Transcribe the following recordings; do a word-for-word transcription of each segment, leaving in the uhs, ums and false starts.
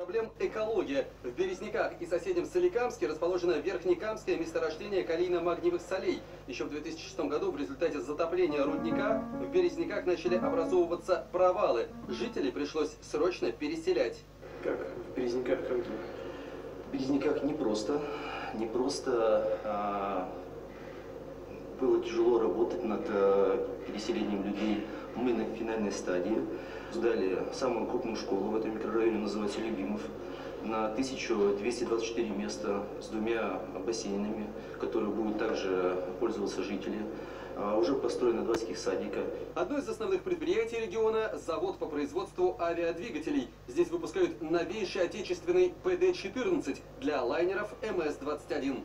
Проблем экология. В Березниках и соседнем Соликамске расположено Верхнекамское месторождение калийно-магниевых солей. Еще в две тысячи шестом году в результате затопления рудника в Березниках начали образовываться провалы. Жителей пришлось срочно переселять. Как в Березниках? Как в Березниках непросто. Непросто. А, было тяжело работать над а, переселением людей. Мы на финальной стадии. Сдали самую крупную школу в этом микрорайоне, называется Любимов, на тысячу двести двадцать четыре места с двумя бассейнами, которые будут также пользоваться жители. А, уже построено два детских садика. Одно из основных предприятий региона – завод по производству авиадвигателей. Здесь выпускают новейший отечественный Пэ Дэ четырнадцать для лайнеров Эм Эс двадцать один.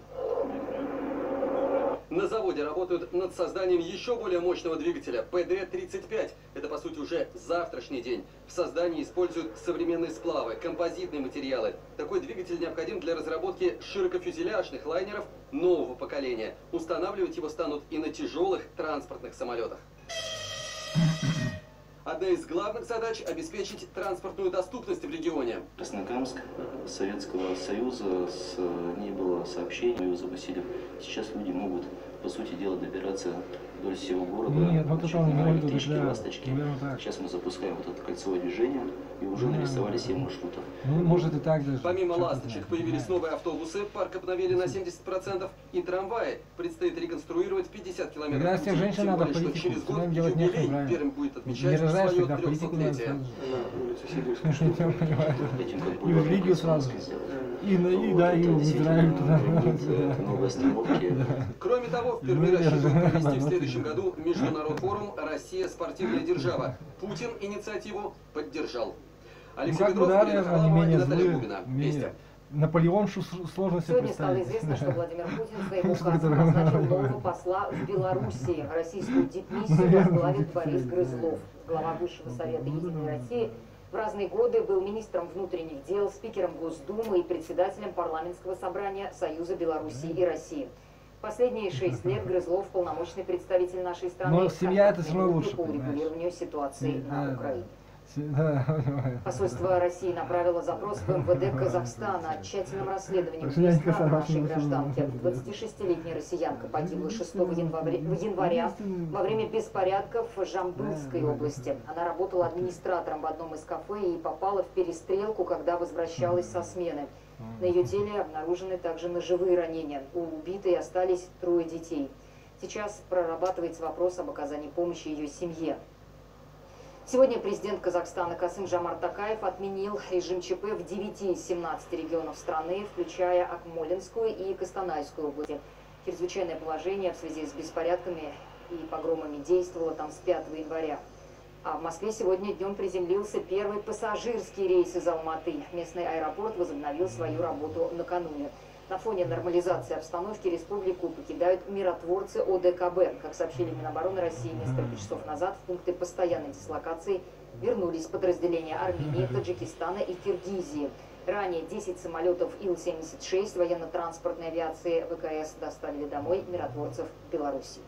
На заводе работают над созданием еще более мощного двигателя Пэ Дэ тридцать пять. Это, по сути, уже завтрашний день. В создании используют современные сплавы, композитные материалы. Такой двигатель необходим для разработки широкофюзеляжных лайнеров нового поколения. Устанавливать его станут и на тяжелых транспортных самолетах. Одна из главных задач – обеспечить транспортную доступность в регионе. Краснокамск, Советского Союза, с ней было сообщение, ее запустили. Сейчас люди могут, по сути дела, добираться вдоль всего города. Нет, вот это он на не электричке, да, ласточки. да, Сейчас мы запускаем вот это кольцевое движение и уже да, нарисовали семь маршрутов. Ну, может и так даже. Помимо ласточек появились новые автобусы, парк обновили на семьдесят процентов, и трамваи. Предстоит реконструировать пятьдесят километров пути. Всех женщин надо более, политику. Через год делать юбилей нечего, Пермь будет отмечать рожаешь, свое политику трехсотлетие. И в Ригу сразу. И, и, да, и в Израиль туда. Кроме того, впервые рассчитывают провести в следующем году международный форум «Россия – спортивная держава». Путин инициативу поддержал. Алексей Ну, Петров, да, Елена они Харламова и менее Наталья злые, Губина. менее... Вместе. Наполеон сложно себе Сегодня представить. стало известно, что Владимир Путин своим указом назначил нового посла в Белоруссии. Российскую дипмиссию возглавит Борис Грызлов, глава Высшего Совета Единой России. В разные годы был министром внутренних дел, спикером Госдумы и председателем парламентского собрания Союза Белоруссии и России. Последние шесть лет Грызлов – полномочный представитель нашей страны. Но семья это все равно лучше, по урегулированию ситуации да, на Украине. Да. Посольство России направило запрос в Эм Вэ Дэ Казахстана о тщательном расследовании убийства нашей гражданки. двадцатишестилетняя россиянка погибла шестого января во время беспорядков в Жамбылской области. Она работала администратором в одном из кафе и попала в перестрелку, когда возвращалась со смены. На ее теле обнаружены также ножевые ранения. У убитой остались трое детей. Сейчас прорабатывается вопрос об оказании помощи ее семье. Сегодня президент Казахстана Касым-Жомарт Токаев отменил режим Че Пэ в девяти из семнадцати регионов страны, включая Акмолинскую и Костанайскую области. Чрезвычайное положение в связи с беспорядками и погромами действовало там с пятого января. А в Москве сегодня днем приземлился первый пассажирский рейс из Алматы. Местный аэропорт возобновил свою работу накануне. На фоне нормализации обстановки республику покидают миротворцы О Дэ Ка Бэ. Как сообщили Минобороны России несколько часов назад, в пункты постоянной дислокации вернулись подразделения Армении, Таджикистана и Киргизии. Ранее десять самолетов Ил семьдесят шесть военно-транспортной авиации вэ ка эс доставили домой миротворцев Беларуси.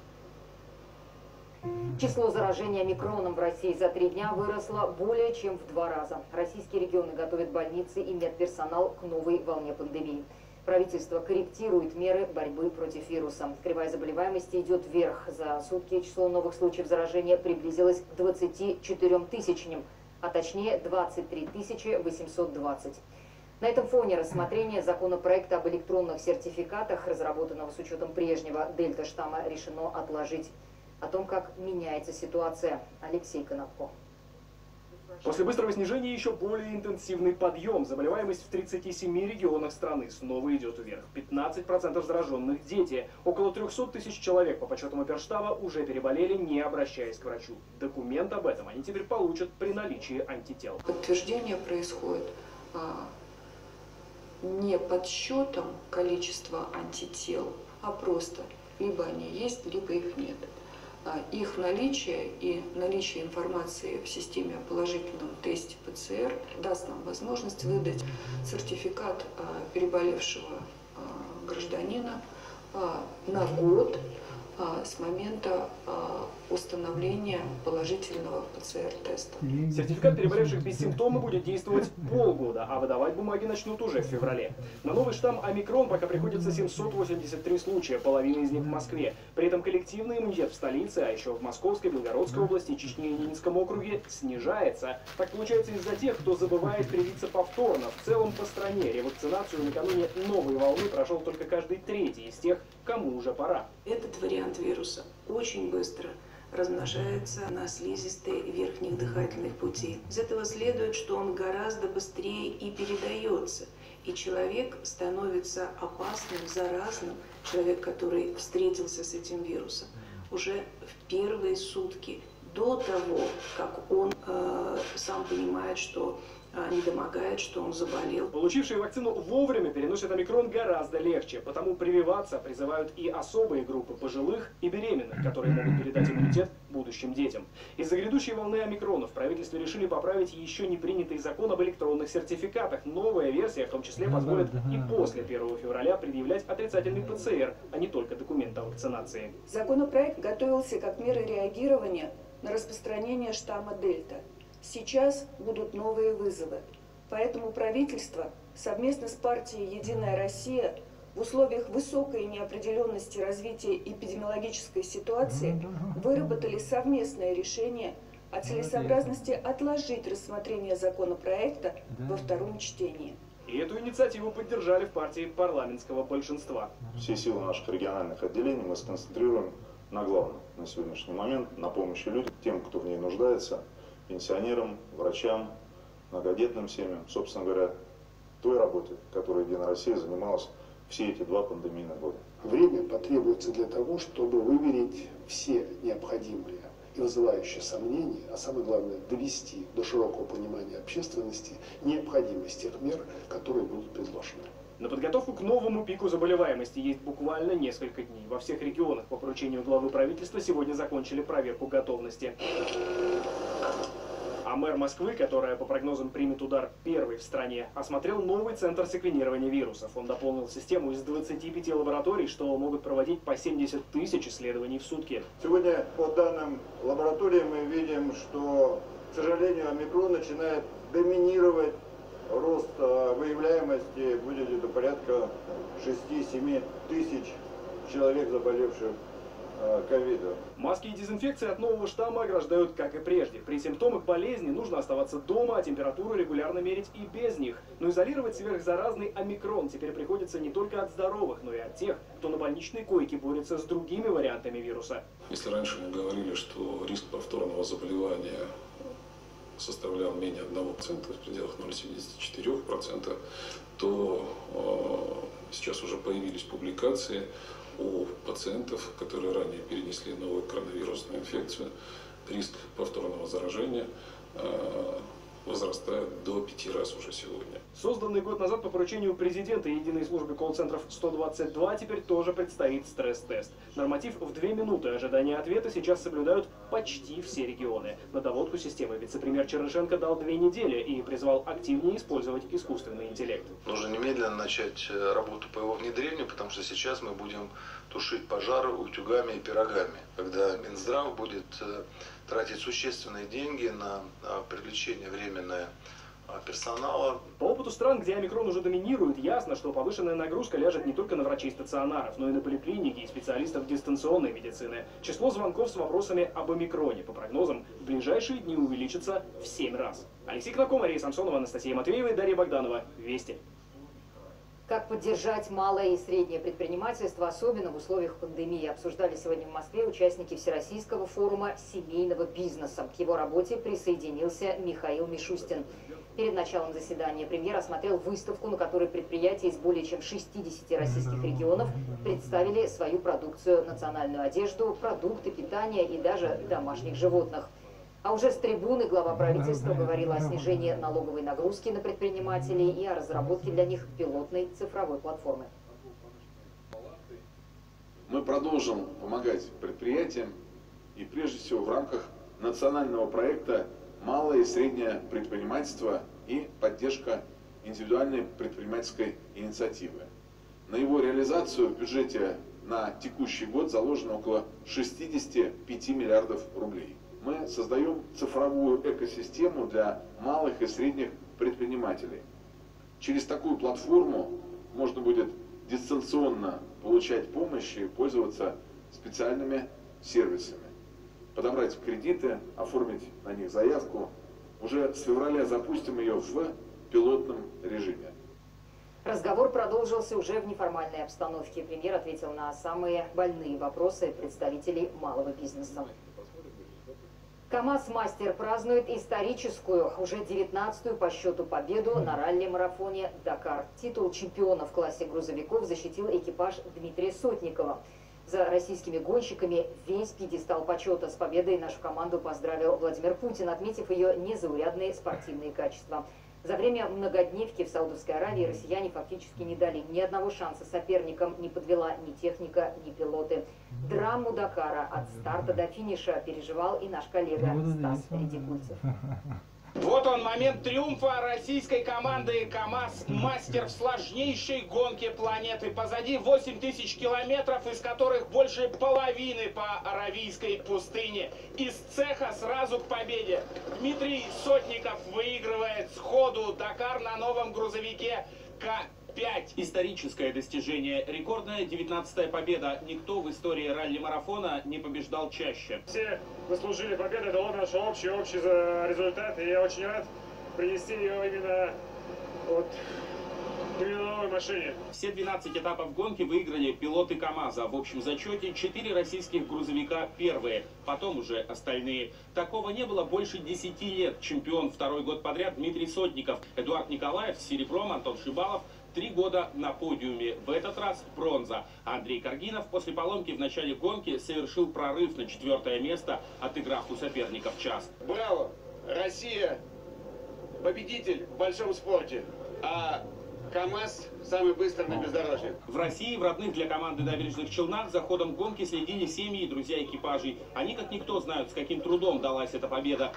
Число заражений омикроном в России за три дня выросло более чем в два раза. Российские регионы готовят больницы и медперсонал к новой волне пандемии. Правительство корректирует меры борьбы против вируса. Кривая заболеваемости идет вверх. За сутки число новых случаев заражения приблизилось к двадцати четырём тысячам, а точнее двадцать три тысячи восемьсот двадцать. На этом фоне рассмотрение законопроекта об электронных сертификатах, разработанного с учетом прежнего дельта-штамма, решено отложить. О том, как меняется ситуация, Алексей Конопко. После быстрого снижения еще более интенсивный подъем. Заболеваемость в тридцати семи регионах страны снова идет вверх. пятнадцать процентов зараженных дети. Около трёхсот тысяч человек, по подсчетам оперштаба, уже переболели, не обращаясь к врачу. Документ об этом они теперь получат при наличии антител. Подтверждение происходит а, не подсчетом количества антител, а просто либо они есть, либо их нет. Их наличие и наличие информации в системе о положительном тесте Пэ Цэ Эр даст нам возможность выдать сертификат переболевшего гражданина на год с момента установления положительного ПЦР-теста. Сертификат переболевших без симптомов будет действовать полгода, а выдавать бумаги начнут уже в феврале. На новый штамм омикрон пока приходится семьсот восемьдесят три случая, половина из них в Москве. При этом коллективный иммунитет в столице, а еще в Московской, Белгородской области, Чечне и Ленинском округе снижается. Так получается из-за тех, кто забывает привиться повторно. В целом по стране ревакцинацию накануне новой волны прошел только каждый третий из тех, кому уже пора. Этот вариант вируса очень быстро размножается на слизистой верхних дыхательных путей. Из этого следует, что он гораздо быстрее и передается. И человек становится опасным, заразным, человек, который встретился с этим вирусом, уже в первые сутки, до того, как он э, сам понимает, что э, недомогает, что он заболел. Получившие вакцину вовремя переносят омикрон гораздо легче, потому прививаться призывают и особые группы пожилых и беременных, которые могут передать иммунитет будущим детям. Из-за грядущей волны омикрона в правительстве решили поправить еще не принятый закон об электронных сертификатах. Новая версия в том числе позволит и после первого февраля предъявлять отрицательный ПЦР, а не только документ о вакцинации. Законопроект готовился как мера реагирования на распространение штамма Дельта. Сейчас будут новые вызовы. Поэтому правительство совместно с партией «Единая Россия» в условиях высокой неопределенности развития эпидемиологической ситуации выработали совместное решение о целесообразности отложить рассмотрение законопроекта во втором чтении. И эту инициативу поддержали в партии парламентского большинства. Все силы наших региональных отделений мы сконцентрируем на главном на сегодняшний момент, на помощи людям, тем, кто в ней нуждается, пенсионерам, врачам, многодетным семьям, собственно говоря, той работе, которой «Единая Россия» занималась все эти два пандемийных года. Время потребуется для того, чтобы выверить все необходимые и вызывающие сомнения, а самое главное довести до широкого понимания общественности необходимость тех мер, которые будут предложены. На подготовку к новому пику заболеваемости есть буквально несколько дней. Во всех регионах по поручению главы правительства сегодня закончили проверку готовности. А мэр Москвы, которая по прогнозам примет удар первой в стране, осмотрел новый центр секвенирования вирусов. Он дополнил систему из двадцати пяти лабораторий, что могут проводить по семьдесят тысяч исследований в сутки. Сегодня по данным лаборатории мы видим, что, к сожалению, омикрон начинает доминировать. Рост выявляемости будет где-то порядка шести-семи тысяч человек, заболевших ковидом. Маски и дезинфекции от нового штамма ограждают, как и прежде. При симптомах болезни нужно оставаться дома, а температуру регулярно мерить и без них. Но изолировать сверхзаразный омикрон теперь приходится не только от здоровых, но и от тех, кто на больничной койке борется с другими вариантами вируса. Если раньше мы говорили, что риск повторного заболевания составлял менее одного процента, в пределах ноль целых семьдесят четыре сотых процента, то э, сейчас уже появились публикации у пациентов, которые ранее перенесли новую коронавирусную инфекцию. Риск повторного заражения э, возрастает до пяти раз уже сегодня. Созданный год назад по поручению президента единой службы колл-центров сто двадцать два теперь тоже предстоит стресс-тест. Норматив в две минуты ожидания ответа сейчас соблюдают почти все регионы. На доводку системы вице-премьер Чернышенко дал две недели и призвал активнее использовать искусственный интеллект. Нужно немедленно начать работу по его внедрению, потому что сейчас мы будем тушить пожары утюгами и пирогами, когда Минздрав будет тратить существенные деньги на привлечение временное персонала. По опыту стран, где омикрон уже доминирует, ясно, что повышенная нагрузка ляжет не только на врачей стационаров, но и на поликлиники и специалистов дистанционной медицины. Число звонков с вопросами об омикроне, по прогнозам, в ближайшие дни увеличится в семь раз. Алексей Кнаков, Мария Самсонова, Анастасия Матвеева и Дарья Богданова. Вести. Как поддержать малое и среднее предпринимательство, особенно в условиях пандемии, обсуждали сегодня в Москве участники Всероссийского форума семейного бизнеса. К его работе присоединился Михаил Мишустин. Перед началом заседания премьер осмотрел выставку, на которой предприятия из более чем шестидесяти российских регионов представили свою продукцию, национальную одежду, продукты питания и даже домашних животных. А уже с трибуны глава правительства говорила о снижении налоговой нагрузки на предпринимателей и о разработке для них пилотной цифровой платформы. Мы продолжим помогать предприятиям и прежде всего в рамках национального проекта «Малое и среднее предпринимательство» и поддержка индивидуальной предпринимательской инициативы. На его реализацию в бюджете на текущий год заложено около шестидесяти пяти миллиардов рублей. Мы создаем цифровую экосистему для малых и средних предпринимателей. Через такую платформу можно будет дистанционно получать помощь и пользоваться специальными сервисами. Подобрать кредиты, оформить на них заявку. Уже с февраля запустим ее в пилотном режиме. Разговор продолжился уже в неформальной обстановке. Премьер ответил на самые больные вопросы представителей малого бизнеса. КамАЗ-мастер празднует историческую, уже девятнадцатую по счету победу на ралли-марафоне «Дакар». Титул чемпиона в классе грузовиков защитил экипаж Дмитрия Сотникова. За российскими гонщиками весь пьедестал почета. С победой нашу команду поздравил Владимир Путин, отметив ее незаурядные спортивные качества. За время многодневки в Саудовской Аравии россияне фактически не дали ни одного шанса соперникам, не подвела ни техника, ни пилоты. Драму Дакара от старта до финиша переживал и наш коллега Стас Редикульцев. Вот он, момент триумфа российской команды КамАЗ-мастер в сложнейшей гонке планеты. Позади восемь тысяч километров, из которых больше половины по Аравийской пустыне. Из цеха сразу к победе. Дмитрий Сотников выигрывает сходу Дакар на новом грузовике К пять. Историческое достижение. Рекордная девятнадцатая победа. Никто в истории ралли-марафона не побеждал чаще. Все заслужили победу. Это вот наш общий, общий результат. И я очень рад принести ее именно вот именно на новой машине. Все двенадцать этапов гонки выиграли пилоты КамАЗа. В общем зачете четыре российских грузовика первые, потом уже остальные. Такого не было больше десяти лет. Чемпион второй год подряд Дмитрий Сотников, Эдуард Николаев с серебром, Антон Шибалов. Три года на подиуме. В этот раз бронза. Андрей Каргинов после поломки в начале гонки совершил прорыв на четвертое место, отыграв у соперников час. Браво! Россия победитель в большом спорте. А КамАЗ самый быстрый на бездорожье. В России в родных для команды набережных Челнах за ходом гонки следили семьи и друзья экипажей. Они как никто знают, с каким трудом далась эта победа.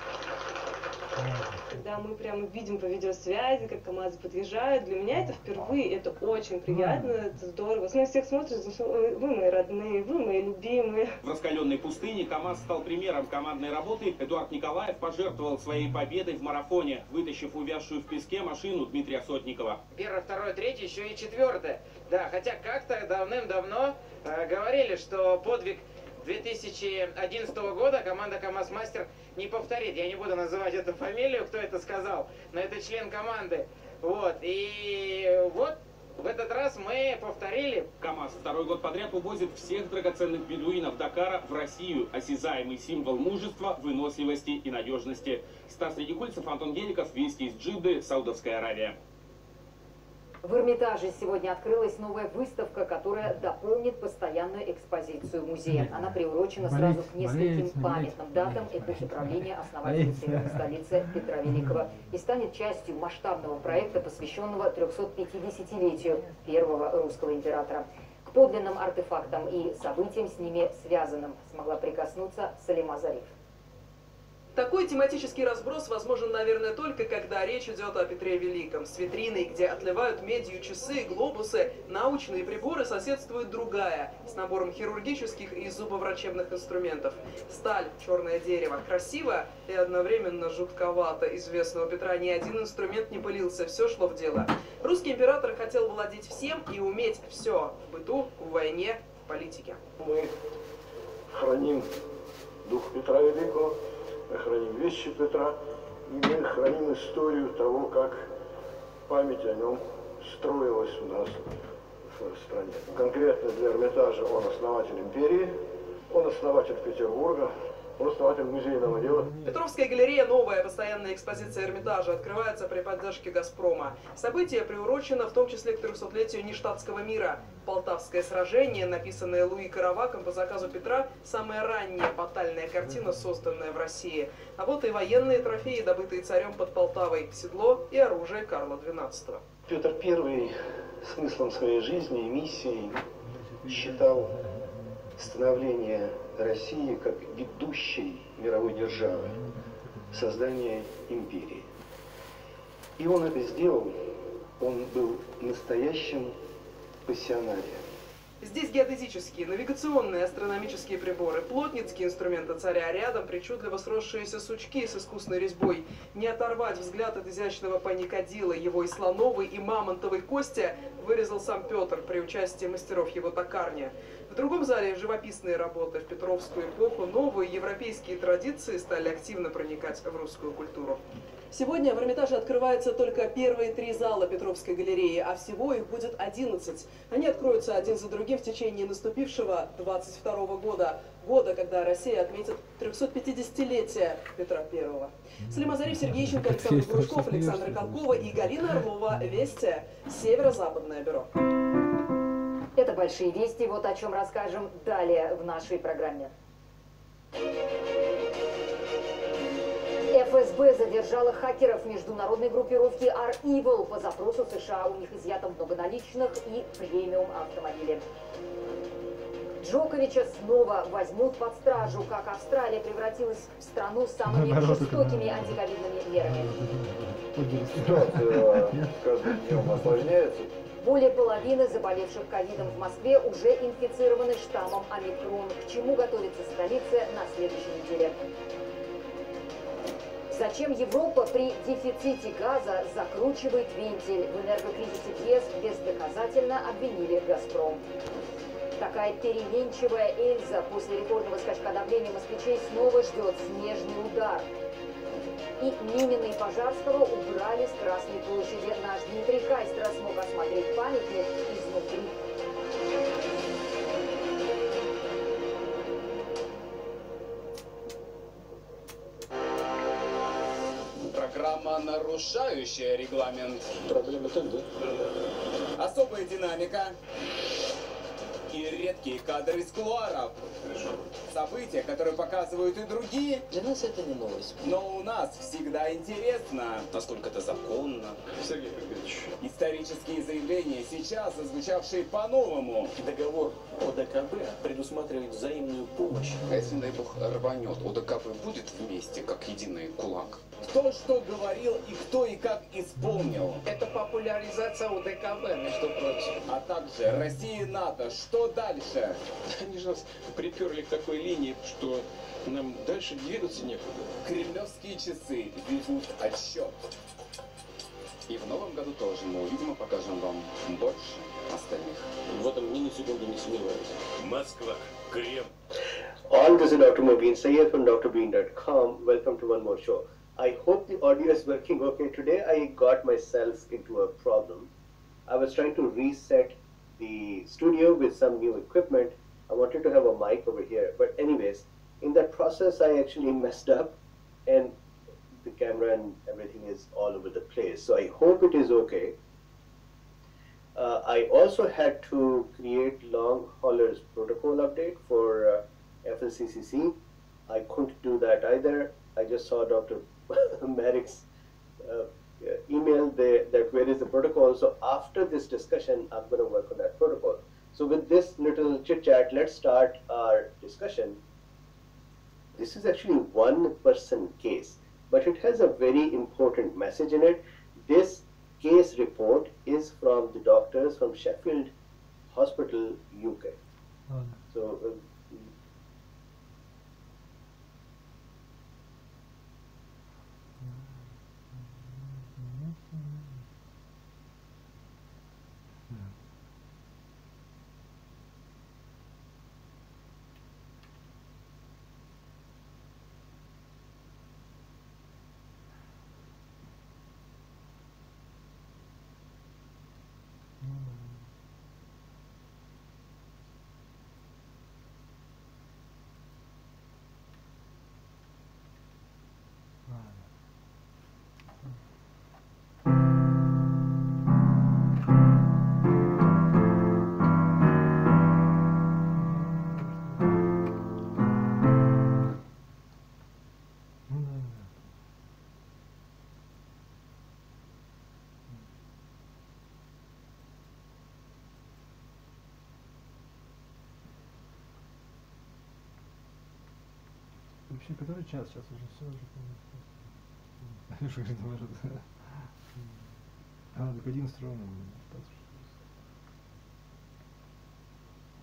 Когда мы прямо видим по видеосвязи, как КамАЗы подъезжают, для меня это впервые, это очень приятно, это здорово. На всех смотришь, вы мои родные, вы мои любимые. В раскаленной пустыне КамАЗ стал примером командной работы. Эдуард Николаев пожертвовал своей победой в марафоне, вытащив увязшую в песке машину Дмитрия Сотникова. Первое, второе, третье, еще и четвертое. Да, хотя как-то давным-давно э, говорили, что подвиг две тысячи одиннадцатого года команда КамАЗ-мастер не повторит. Я не буду называть эту фамилию, кто это сказал, но это член команды. Вот, и вот в этот раз мы повторили. КамАЗ второй год подряд увозит всех драгоценных бедуинов Дакара в Россию. Осязаемый символ мужества, выносливости и надежности. Стас Редикульцев, Антон Геликов, вести из Джидды, Саудовская Аравия. В Эрмитаже сегодня открылась новая выставка, которая дополнит постоянную экспозицию музея. Она приурочена сразу к нескольким памятным датам эпохи правления основателя северной столицы Петра Великого и станет частью масштабного проекта, посвященного трехсотпятидесятилетию первого русского императора. К подлинным артефактам и событиям с ними связанным смогла прикоснуться Салима Зариф. Такой тематический разброс возможен, наверное, только когда речь идет о Петре Великом. С витриной, где отливают медью часы, глобусы, научные приборы, соседствует другая, с набором хирургических и зубоврачебных инструментов. Сталь, черное дерево. Красиво и одновременно жутковато. Известного Петра ни один инструмент не пылился, все шло в дело. Русский император хотел владеть всем и уметь все в быту, в войне, в политике. Мы храним дух Петра Великого. Мы храним вещи Петра, и мы храним историю того, как память о нем строилась у нас в стране. Конкретно для Эрмитажа он основатель империи, он основатель Петербурга, он основатель музейного дела. Петровская галерея, новая постоянная экспозиция Эрмитажа, открывается при поддержке «Газпрома». Событие приурочено в том числе к трехсотлетию нештатского мира. Полтавское сражение, написанное Луи Караваком по заказу Петра, самая ранняя батальная картина, созданная в России. А вот и военные трофеи, добытые царем под Полтавой, седло и оружие Карла двенадцатого. Петр Первый смыслом своей жизни и миссией считал становление России как ведущей мировой державы, создание империи. И он это сделал, он был настоящим пассионарием. Здесь геодезические, навигационные, астрономические приборы, плотницкие инструменты царя, рядом причудливо сросшиеся сучки с искусной резьбой. Не оторвать взгляд от изящного паникадила, его и слоновой, и мамонтовой кости вырезал сам Петр при участии мастеров его токарни. В другом зале живописные работы в Петровскую эпоху, новые европейские традиции стали активно проникать в русскую культуру. Сегодня в Эрмитаже открываются только первые три зала Петровской галереи, а всего их будет одиннадцать. Они откроются один за другим в течение наступившего двадцать второго года. Года, когда Россия отметит трехсотпятидесятилетие Петра Первого. Салима Зариф, Сергей Ищенко, Александр Глушков, Александра Колкова и Галина Орлова. Вести. Северо-западное бюро. Это большие вести. Вот о чем расскажем далее в нашей программе. эф эс бэ задержала хакеров международной группировки ар-Evil. По запросу США у них изъято много наличных и премиум автомобили. Джоковича снова возьмут под стражу, как Австралия превратилась в страну с самыми жестокими антиковидными мерами. Ситуация с каждым днем осложняется. Более половины заболевших ковидом в Москве уже инфицированы штаммом омикрон. К чему готовится столица на следующей неделе? Зачем Европа при дефиците газа закручивает вентиль? В энергокризисе ЕС бездоказательно обвинили «Газпром». Такая переменчивая Эльза после рекордного скачка давления москвичей снова ждет снежный удар. И Минина и Пожарского убрали с Красной площади. Наш Дмитрий Кайстра смог осмотреть памятник изнутри. Программа, нарушающая регламент. Проблема там, да? Особая динамика и редкие кадры из кулуаров. События, которые показывают и другие. Для нас это не новость. Но у нас всегда интересно. Насколько это законно. Сергей Петрович. Исторические заявления, сейчас зазвучавшие по-новому. Договор о дэ ка бэ предусматривает взаимную помощь. А если, дай бог, рванет, о дэ ка бэ будет вместе, как единый кулак? Кто что говорил и кто и как исполнил. Это популяризация о дэ ка бэ, между прочим. А также Россия и НАТО. Что дальше? Они же нас приперли к такой линии, что нам дальше двигаться некуда. Кремлевские часы ведут отсчет. И в новом году тоже мы увидим и покажем вам больше остальных. В этом ни на секунду не сомневаюсь. Москва, Крем. All this is Doctor Mobeen Sayed from Dr Bean dot com. Welcome to one more show. I hope the audio is working okay. Today I got myself into a problem. I was trying to reset the studio with some new equipment. I wanted to have a mic over here, but anyways, in that process I actually messed up and the camera and everything is all over the place. So I hope it is okay. Uh, I also had to create long haulers protocol update for uh, F L C C C. I couldn't do that either. I just saw Doctor Merrick's uh, email there that where is the protocol. So after this discussion, I'm going to work on that protocol. So with this little chit chat, let's start our discussion. This is actually one person case, but it has a very important message in it. This case report is from the doctors from Sheffield Hospital, U K. Oh. So. Uh, Вообще, который час? Сейчас уже все уже Алеша говорит, может. А, так один ровно.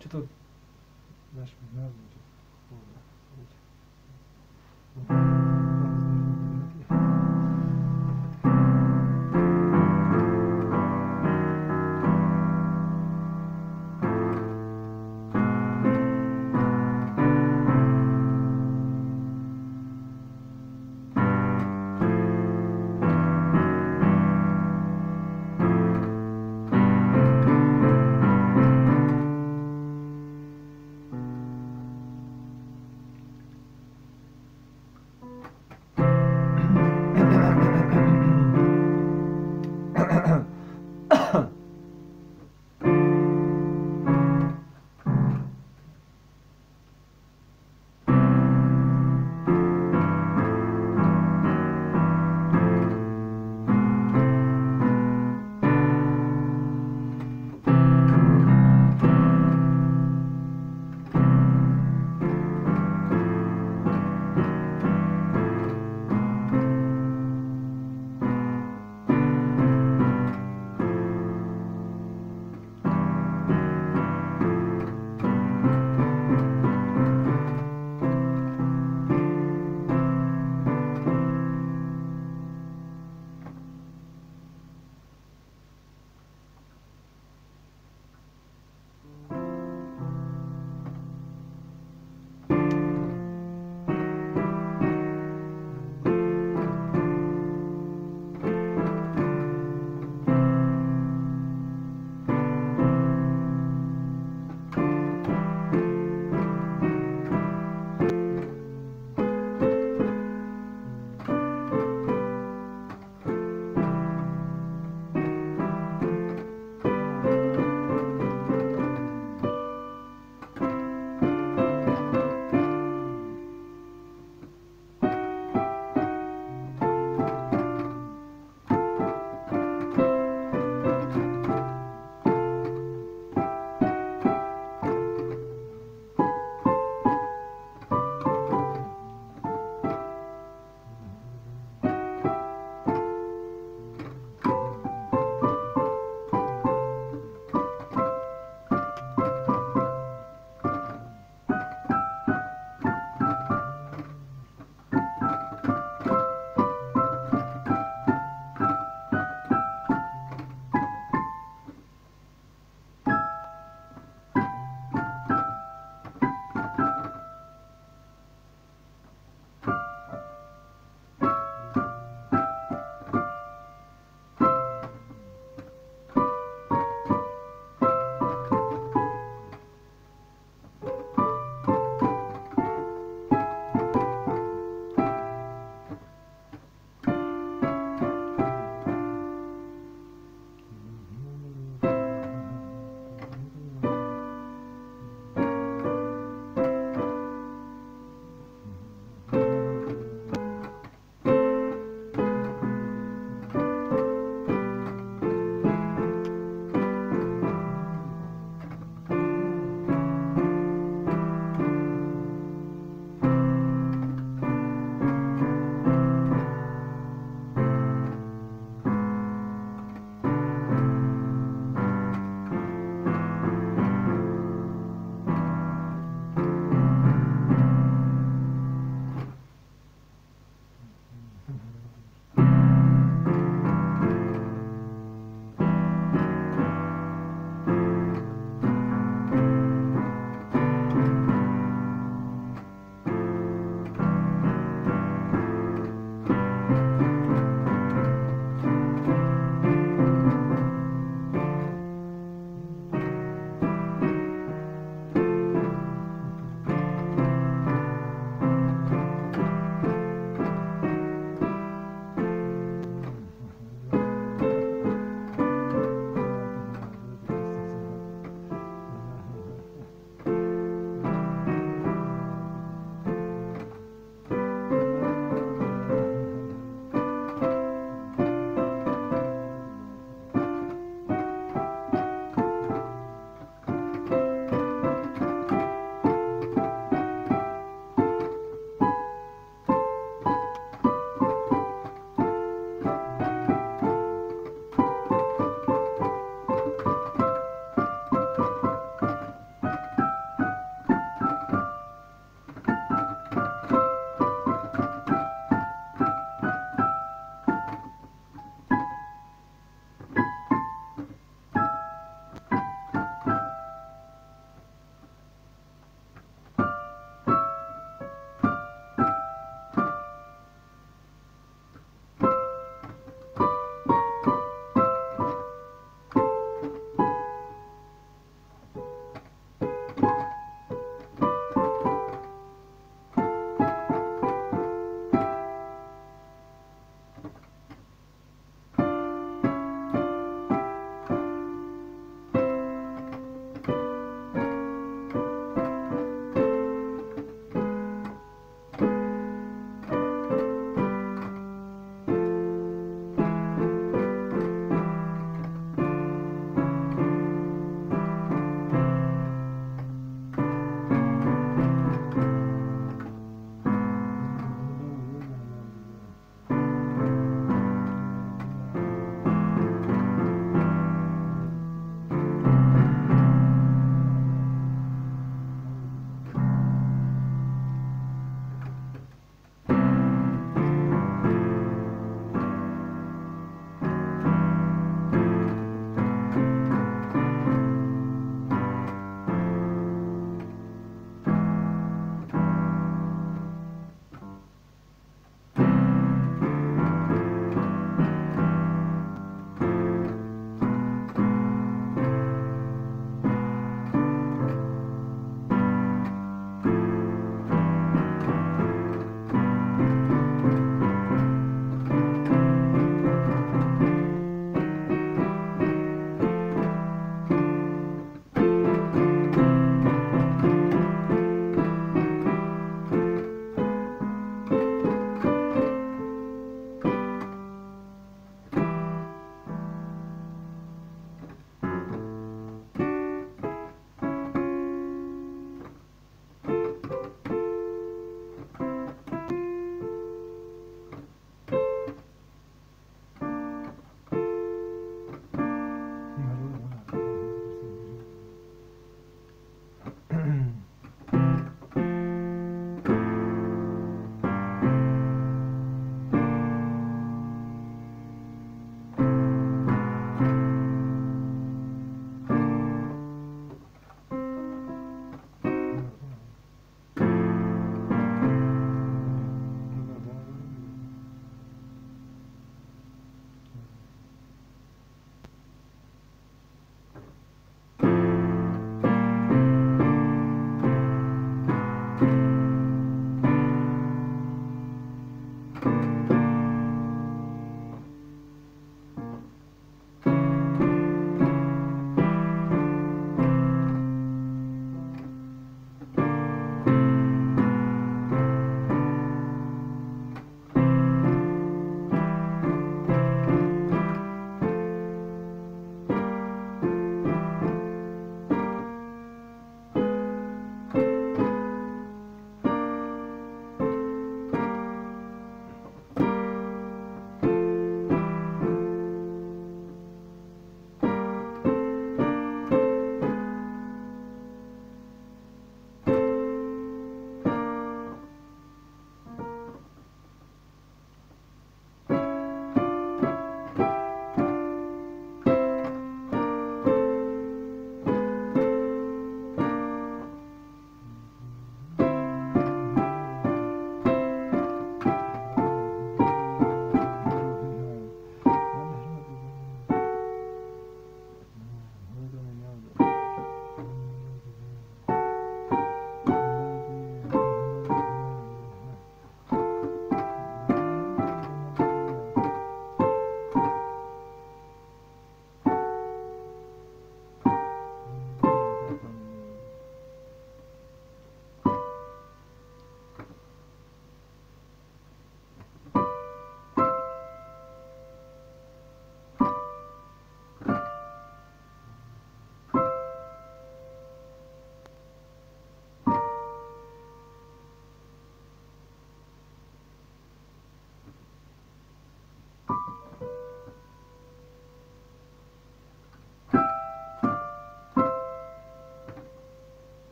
Что-то дальше не надо.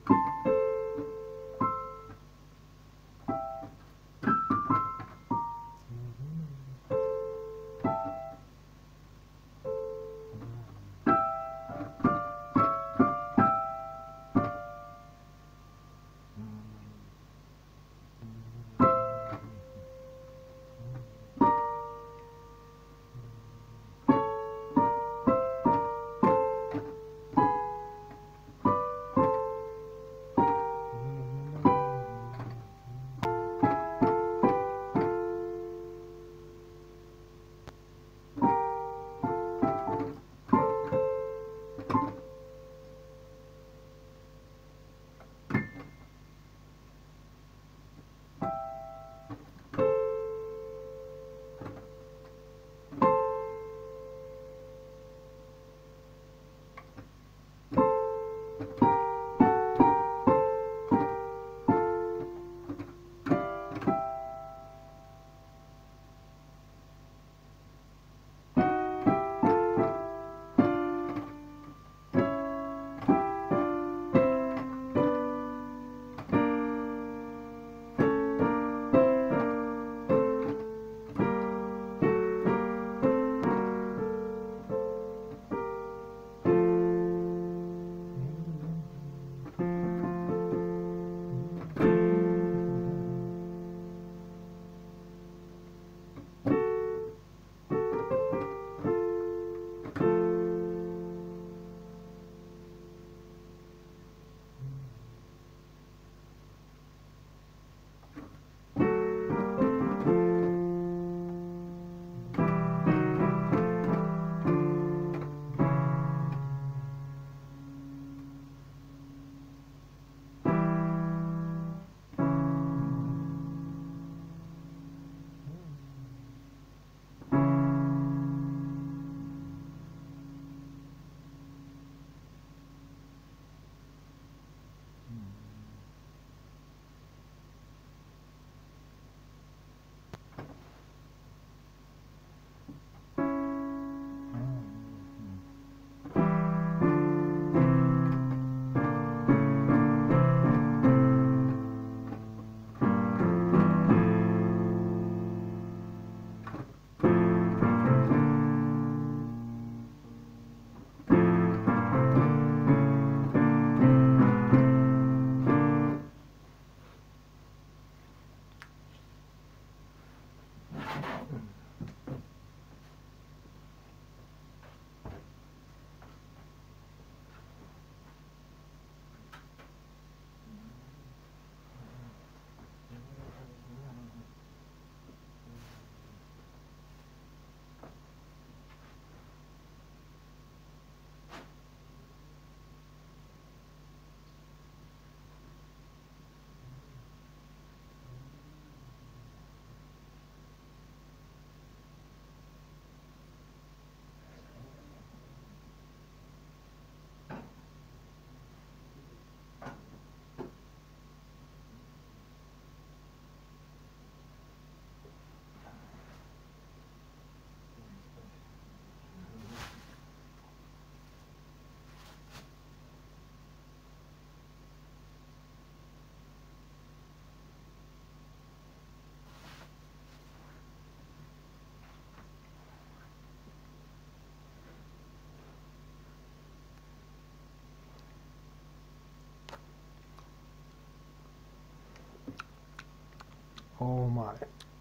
Oh my.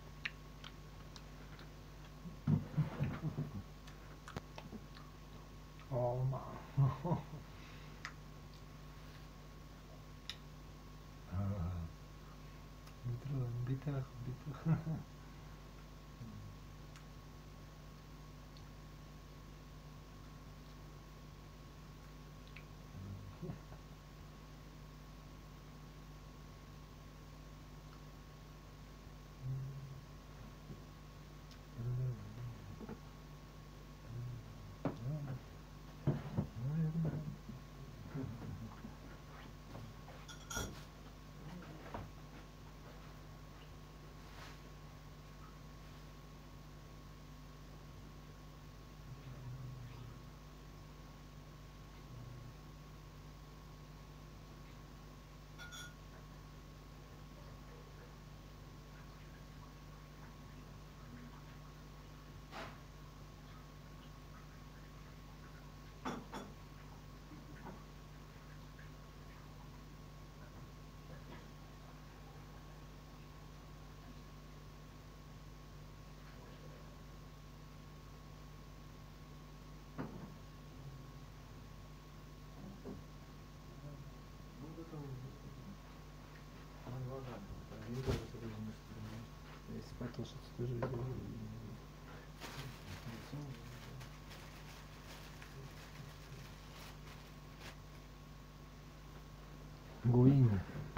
Oh my. Bitter, bitter, bitter. Гуини.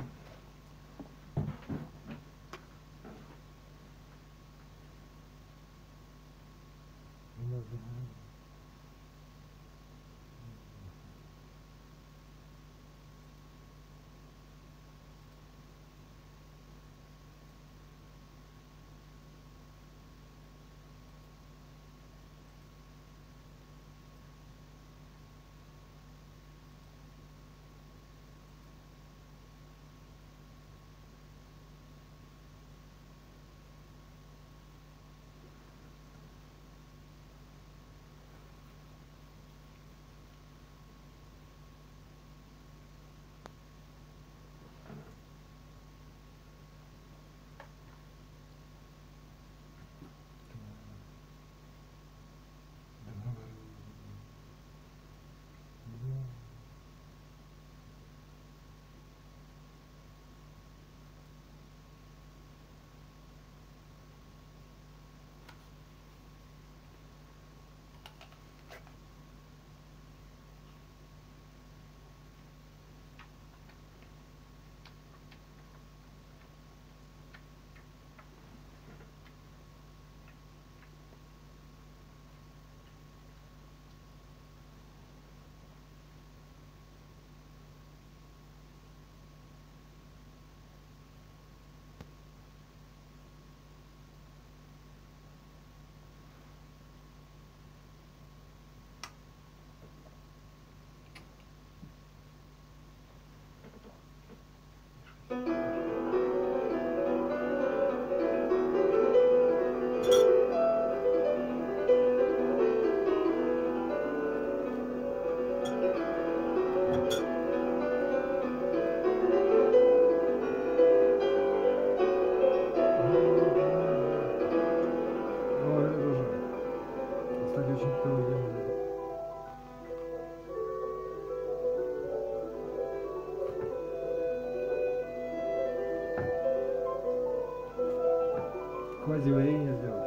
Квазиварение сделать.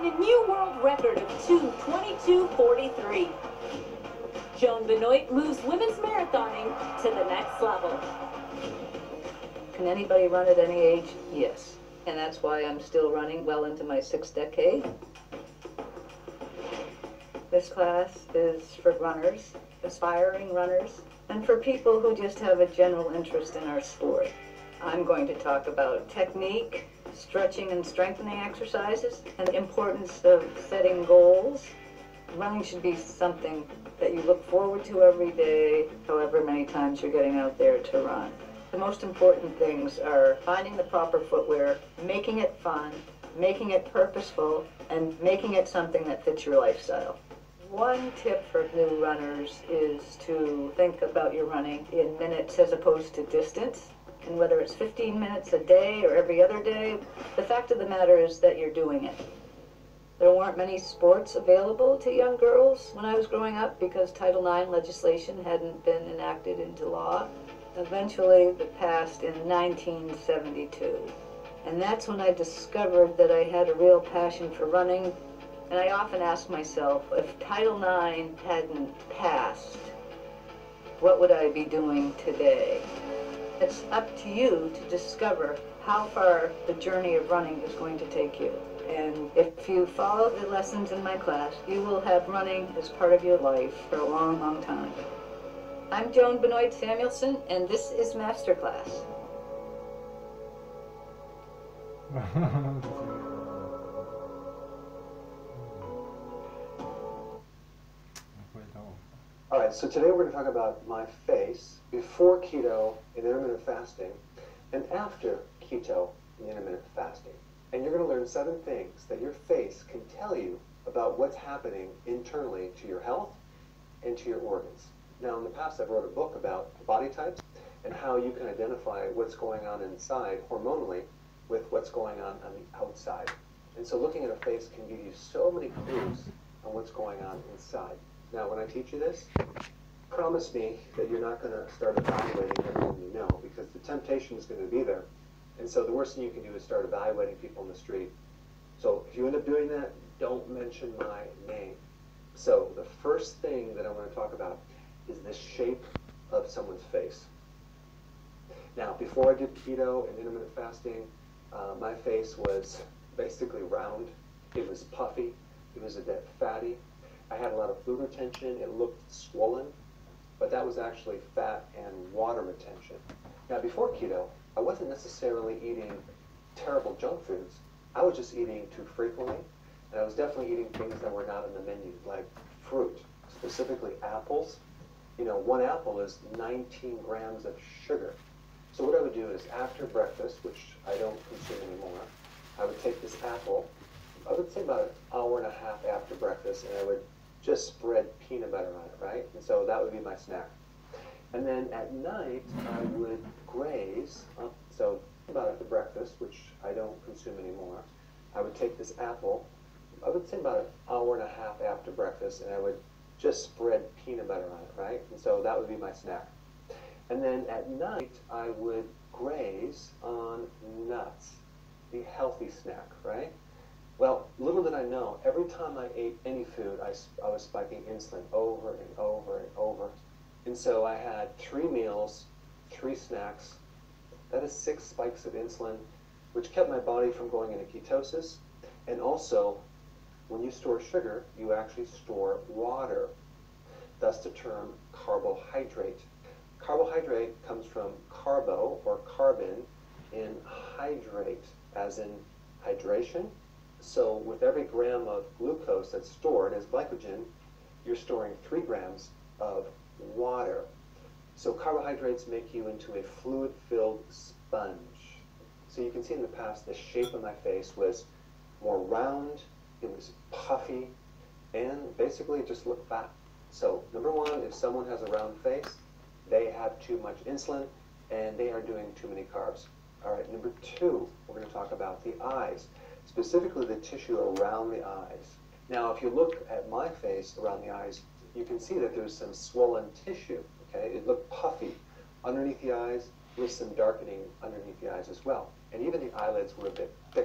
setting a new world record of two twenty-two forty-three. Joan Benoit moves women's marathoning to the next level. Can anybody run at any age? Yes. And that's why I'm still running well into my sixth decade. This class is for runners, aspiring runners, and for people who just have a general interest in our sport. I'm going to talk about technique, stretching and strengthening exercises, and the importance of setting goals. Running should be something that you look forward to every day, however many times you're getting out there to run. The most important things are finding the proper footwear, making it fun, making it purposeful, and making it something that fits your lifestyle. One tip for new runners is to think about your running in minutes as opposed to distance. And whether it's fifteen minutes a day or every other day, the fact of the matter is that you're doing it. There weren't many sports available to young girls when I was growing up because Title nine legislation hadn't been enacted into law. Eventually, it passed in nineteen seventy-two. And that's when I discovered that I had a real passion for running. And I often ask myself, if Title nine hadn't passed, what would I be doing today? It's up to you to discover how far the journey of running is going to take you. And if you follow the lessons in my class, you will have running as part of your life for a long, long time. I'm Joan Benoit Samuelson, and this is Masterclass. All right, so today we're going to talk about my face before keto and intermittent fasting, and after keto and intermittent fasting. And you're going to learn seven things that your face can tell you about what's happening internally to your health and to your organs. Now, in the past, I've wrote a book about body types and how you can identify what's going on inside hormonally with what's going on on the outside. And so looking at a face can give you so many clues on what's going on inside. Now, when I teach you this, promise me that you're not going to start evaluating everyone you know, because the temptation is going to be there. And so the worst thing you can do is start evaluating people in the street. So if you end up doing that, don't mention my name. So the first thing that I want to talk about is the shape of someone's face. Now, before I did keto and intermittent fasting, uh, my face was basically round. It was puffy. It was a bit fatty. I had a lot of fluid retention. It looked swollen, but that was actually fat and water retention. Now, before keto, I wasn't necessarily eating terrible junk foods. I was just eating too frequently, and I was definitely eating things that were not on the menu, like fruit, specifically apples. You know, one apple is nineteen grams of sugar. So what I would do is after breakfast, which I don't consume anymore, I would take this apple, I would say about an hour and a half after breakfast, and I would just spread peanut butter on it, right? And so that would be my snack. And then at night, I would graze, uh, so about after breakfast, which I don't consume anymore, I would take this apple, I would say about an hour and a half after breakfast, and I would just spread peanut butter on it, right? And so that would be my snack. And then at night, I would graze on nuts, the healthy snack, right? Well, little did I know, every time I ate any food, I, I was spiking insulin over and over and over. And so I had three meals, three snacks, that is six spikes of insulin, which kept my body from going into ketosis. And also, when you store sugar, you actually store water, thus the term carbohydrate. Carbohydrate comes from carbo, or carbon, in hydrate, as in hydration. So with every gram of glucose that's stored as glycogen, you're storing three grams of water. So carbohydrates make you into a fluid-filled sponge. So you can see in the past the shape of my face was more round, it was puffy, and basically it just looked fat. So number one, if someone has a round face, they have too much insulin and they are doing too many carbs. All right, number two, we're going to talk about the eyes, specifically the tissue around the eyes. Now, if you look at my face around the eyes, you can see that there's some swollen tissue, okay? It looked puffy underneath the eyes with some darkening underneath the eyes as well. And even the eyelids were a bit thicker.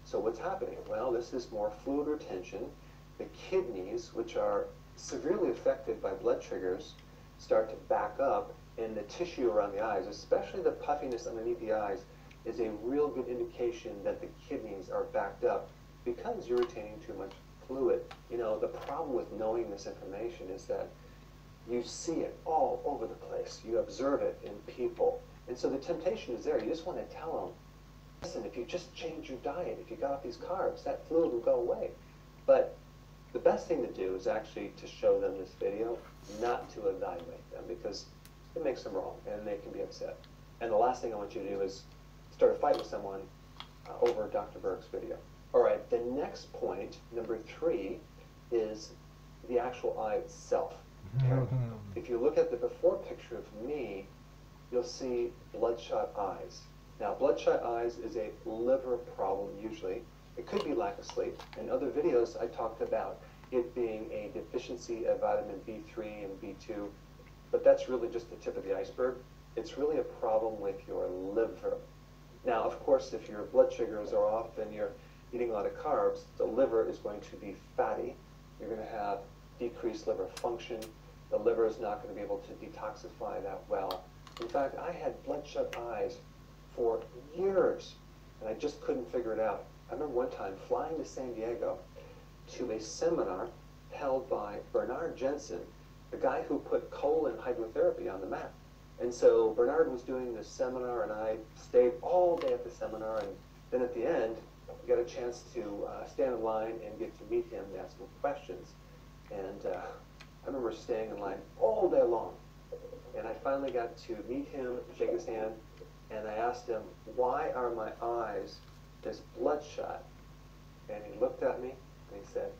So what's happening? Well, this is more fluid retention. The kidneys, which are severely affected by blood triggers, start to back up, and the tissue around the eyes, especially the puffiness underneath the eyes, is a real good indication that the kidneys are backed up because you're retaining too much fluid. You know, the problem with knowing this information is that you see it all over the place. You observe it in people. And so the temptation is there. You just want to tell them, listen, if you just change your diet, if you got off these carbs, that fluid will go away. But the best thing to do is actually to show them this video, not to evaluate them, because it makes them wrong and they can be upset. And the last thing I want you to do is start a fight with someone uh, over Doctor Berg's video. All right, the next point, number three, is the actual eye itself. Okay? If you look at the before picture of me, you'll see bloodshot eyes. Now, bloodshot eyes is a liver problem usually. It could be lack of sleep. In other videos, I talked about it being a deficiency of vitamin B three and B two, but that's really just the tip of the iceberg. It's really a problem with your liver. Now, of course, if your blood sugars are off and you're eating a lot of carbs, the liver is going to be fatty. You're going to have decreased liver function. The liver is not going to be able to detoxify that well. In fact, I had bloodshot eyes for years, and I just couldn't figure it out. I remember one time flying to San Diego to a seminar held by Bernard Jensen, the guy who put colon hydrotherapy on the map. And so Bernard was doing this seminar, and I stayed all day at the seminar, and then at the end, I got a chance to uh, stand in line and get to meet him and ask him questions. And uh, I remember staying in line all day long. And I finally got to meet him, shake his hand, and I asked him, why are my eyes this bloodshot? And he looked at me and he said,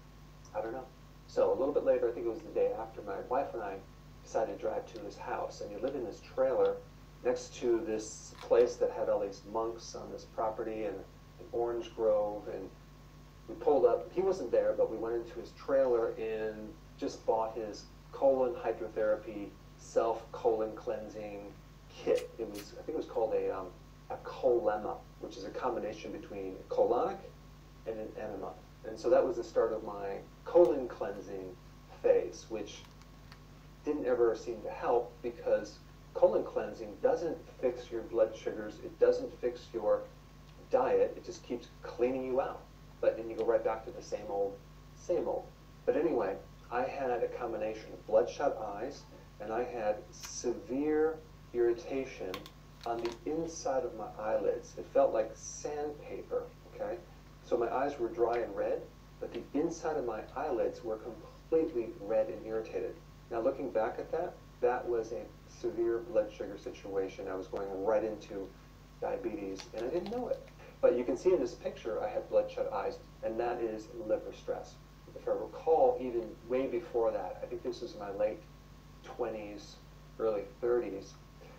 I don't know. So a little bit later, I think it was the day after, my wife and I decided to drive to his house. And he lived in this trailer next to this place that had all these monks on this property and an orange grove. And we pulled up. He wasn't there, but we went into his trailer and just bought his colon hydrotherapy self-colon cleansing kit. It was, I think it was called a, um, a Colema, which is a combination between a colonic and an enema. And so that was the start of my colon cleansing phase, which didn't ever seem to help because colon cleansing doesn't fix your blood sugars. It doesn't fix your diet. It just keeps cleaning you out. But then you go right back to the same old, same old. But anyway, I had a combination of bloodshot eyes, and I had severe irritation on the inside of my eyelids. It felt like sandpaper, okay? So my eyes were dry and red, but the inside of my eyelids were completely red and irritated. Now looking back at that, that was a severe blood sugar situation. I was going right into diabetes, and I didn't know it. But you can see in this picture, I had bloodshot eyes, and that is liver stress. If I recall, even way before that, I think this was my late twenties, early thirties,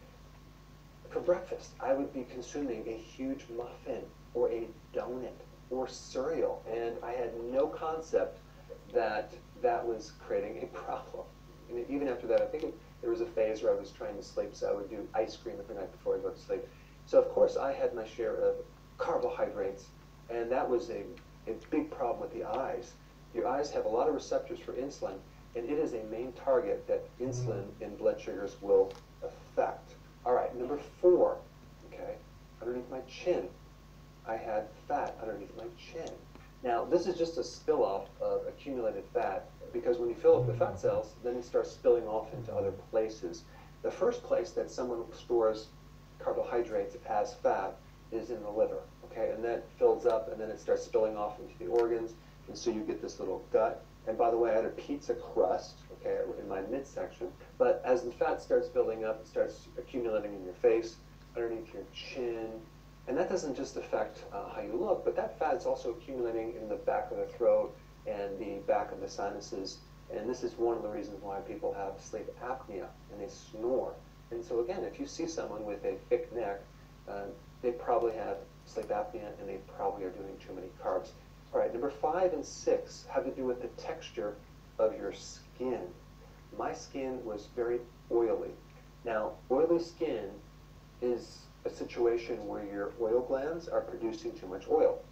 for breakfast, I would be consuming a huge muffin or a donut or cereal, and I had no concept that that was creating a problem. And even after that, I think it, there was a phase where I was trying to sleep, so I would do ice cream every night before I go to sleep. So of course, I had my share of carbohydrates, and that was a, a big problem with the eyes. Your eyes have a lot of receptors for insulin, and it is a main target that insulin in blood sugars will affect. All right, number four, okay, underneath my chin, I had fat underneath my chin. Now, this is just a spill-off of accumulated fat, because when you fill up the fat cells, then it starts spilling off into other places. The first place that someone stores carbohydrates as fat is in the liver, okay, and that fills up, and then it starts spilling off into the organs, and so you get this little gut. And by the way, I had a pizza crust, okay, in my midsection. But as the fat starts building up, it starts accumulating in your face, underneath your chin. And that doesn't just affect uh, how you look, but that fat is also accumulating in the back of the throat and the back of the sinuses. And this is one of the reasons why people have sleep apnea and they snore. And so again, if you see someone with a thick neck, uh, they probably have sleep apnea and they probably are doing too many carbs. All right, number five and six have to do with the texture of your skin. My skin was very oily. Now, oily skin is a situation where your oil glands are producing too much oil.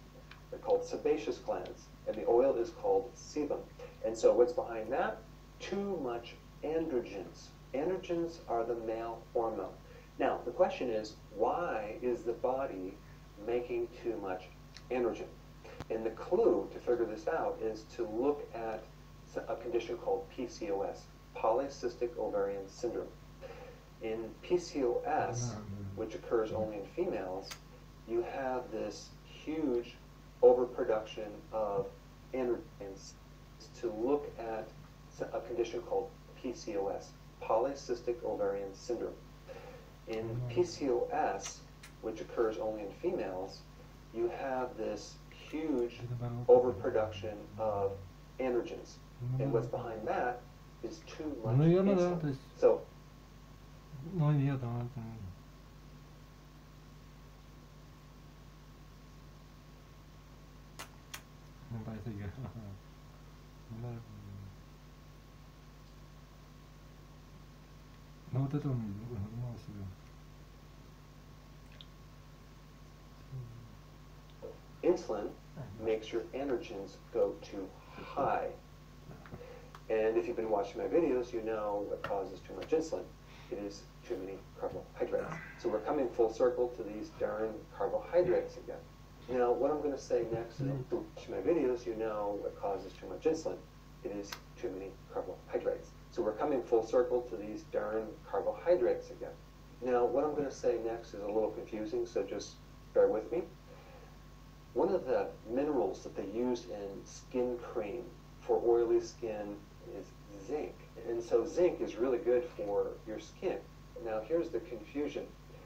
They're called sebaceous glands, and the oil is called sebum. And so what's behind that? Too much androgens. Androgens are the male hormone. Now, the question is, why is the body making too much androgen? And the clue to figure this out is to look at a condition called P C O S, polycystic ovarian syndrome. In P C O S, which occurs only in females, you have this huge overproduction of androgens. To look at a condition called P C O S, polycystic ovarian syndrome. In P C O S, which occurs only in females, you have this huge overproduction of androgens. And what's behind that is too much insulin. So, Ну нет, она это... Ну, по этой игре. Ну вот это он нажимал себе. Insulin makes your androgens go too high. And if you've been watching my videos, you know what causes too much insulin. It is too many carbohydrates. So we're coming full circle to these darn carbohydrates again. Now, what I'm going to say next is, if you watch my videos, you know what causes too much insulin. It is too many carbohydrates. So we're coming full circle to these darn carbohydrates again. Now, what I'm going to say next is a little confusing, so just bear with me. One of the minerals that they use in skin cream for oily skin is zinc. And so zinc is really good for your skin. Now here's the confusion.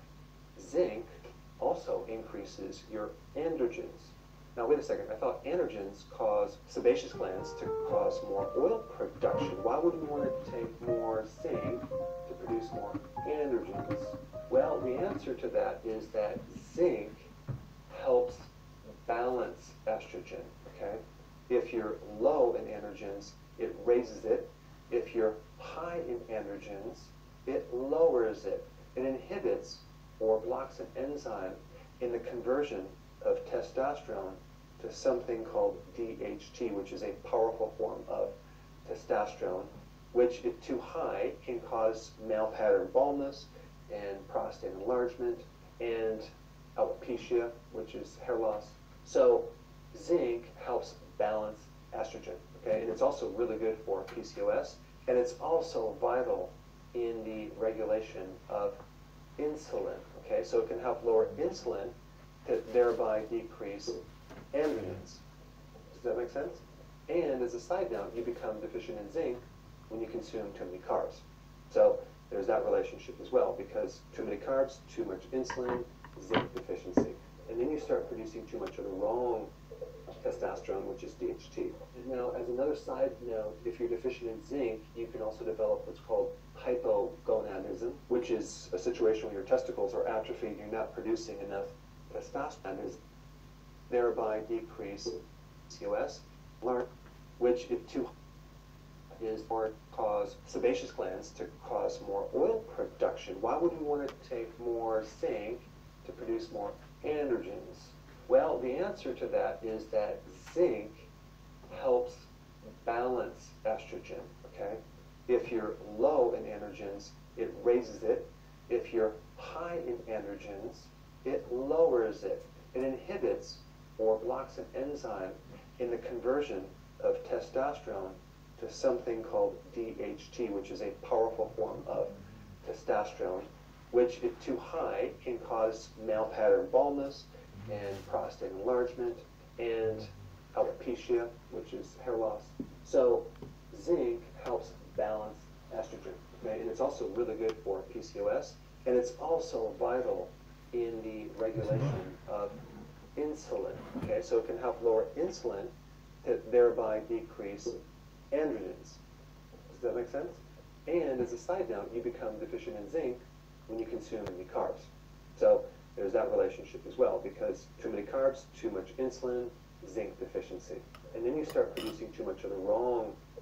Zinc also increases your androgens. Now wait a second, I thought androgens cause sebaceous glands to cause more oil production. Why would we want to take more zinc to produce more androgens? Well, the answer to that is that zinc helps balance estrogen, okay? If you're low in androgens, it raises it. If you're high in androgens, it lowers it. It inhibits or blocks an enzyme in the conversion of testosterone to something called D H T, which is a powerful form of testosterone, which, if too high, can cause male pattern baldness and prostate enlargement and alopecia, which is hair loss. So zinc helps balance estrogen, okay? And it's also really good for P C O S, and it's also vital in the regulation of insulin, okay? So it can help lower insulin to thereby decrease androgens. Does that make sense? And as a side note, you become deficient in zinc when you consume too many carbs. So there's that relationship as well, because too many carbs, too much insulin, zinc deficiency. And then you start producing too much of the wrong testosterone, which is D H T. Now, as another side note, if you're deficient in zinc, you can also develop what's called hypogonadism, which is a situation where your testicles are atrophied, you're not producing enough testosterone, thereby decrease P C O S, which, if too high, is more cause sebaceous glands to cause more oil production. Why would we want to take more zinc to produce more androgens? Well, the answer to that is that zinc helps balance estrogen, okay? If you're low in androgens, it raises it. If you're high in androgens, it lowers it. It inhibits or blocks an enzyme in the conversion of testosterone to something called D H T, which is a powerful form of testosterone, which, if too high, can cause male pattern baldness and prostate enlargement and alopecia, which is hair loss. So zinc helps balance estrogen, okay? And it's also really good for P C O S, and it's also vital in the regulation of insulin, okay? So it can help lower insulin to thereby decrease androgens. Does that make sense? And as a side note, you become deficient in zinc when you consume many carbs. So there's that relationship as well, because too many carbs, too much insulin, zinc deficiency. And then you start producing too much of the wrong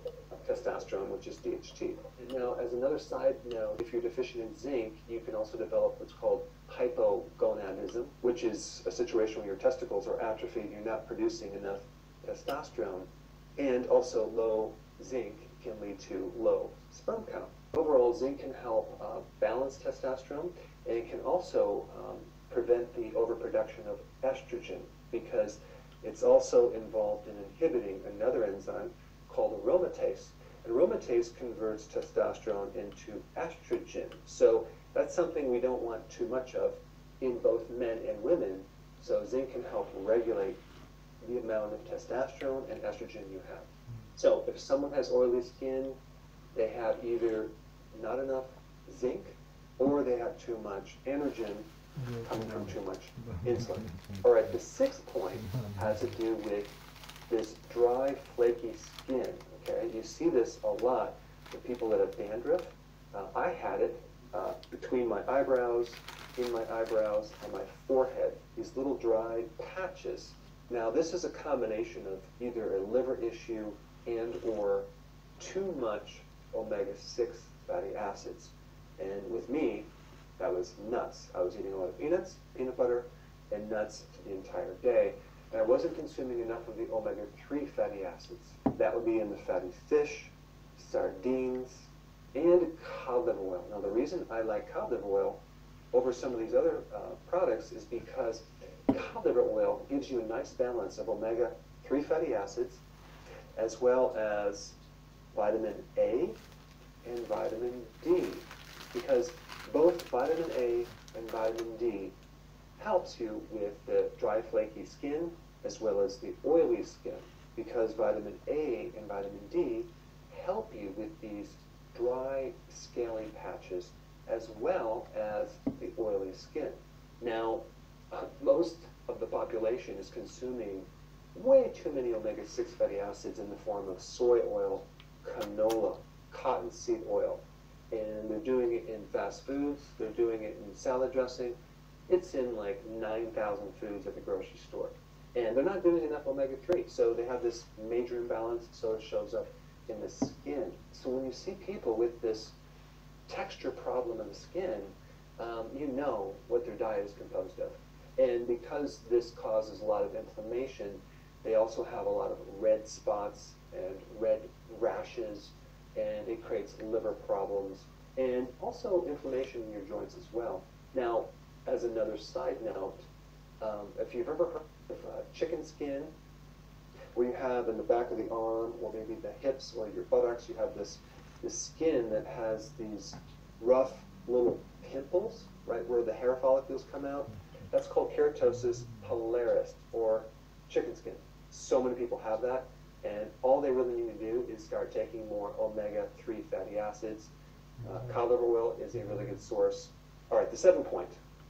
testosterone, which is D H T. Now, as another side note, if you're deficient in zinc, you can also develop what's called hypogonadism, which is a situation where your testicles are atrophied, you're not producing enough testosterone, and also low zinc can lead to low sperm count. Overall, zinc can help uh, balance testosterone, and it can also um, prevent the overproduction of estrogen, because it's also involved in inhibiting another enzyme called aromatase. And aromatase converts testosterone into estrogen. So that's something we don't want too much of in both men and women. So zinc can help regulate the amount of testosterone and estrogen you have. So if someone has oily skin, they have either not enough zinc or they have too much androgen coming from too much insulin. All right, the sixth point has to do with this dry, flaky skin. Okay, you see this a lot with people that have dandruff. Uh, I had it uh, between my eyebrows, in my eyebrows, and my forehead. These little dry patches. Now, this is a combination of either a liver issue and or too much omega six fatty acids. And with me, that was nuts. I was eating a lot of peanuts, peanut butter, and nuts the entire day. And I wasn't consuming enough of the omega three fatty acids. That would be in the fatty fish, sardines, and cod liver oil. Now, the reason I like cod liver oil over some of these other uh, products is because cod liver oil gives you a nice balance of omega three fatty acids, as well as vitamin A and vitamin D, because both vitamin A and vitamin D helps you with the dry, flaky skin as well as the oily skin, because vitamin A and vitamin D help you with these dry, scaly patches as well as the oily skin. Now, uh, most of the population is consuming way too many omega six fatty acids in the form of soy oil, canola, cottonseed oil, and they're doing it in fast foods, they're doing it in salad dressing. It's in like nine thousand foods at the grocery store. And they're not doing enough omega three, so they have this major imbalance, so it shows up in the skin. So when you see people with this texture problem in the skin, um, you know what their diet is composed of. And because this causes a lot of inflammation, they also have a lot of red spots and red rashes, and it creates liver problems, and also inflammation in your joints as well. Now, as another side note, um, if you've ever heard of uh, chicken skin, where you have in the back of the arm, or maybe the hips or your buttocks, you have this, this skin that has these rough little pimples, right, where the hair follicles come out. That's called keratosis pilaris, or chicken skin. So many people have that, and all they really need to do is start taking more omega three fatty acids. Uh, cod liver oil is a really good source. All right, the seventh point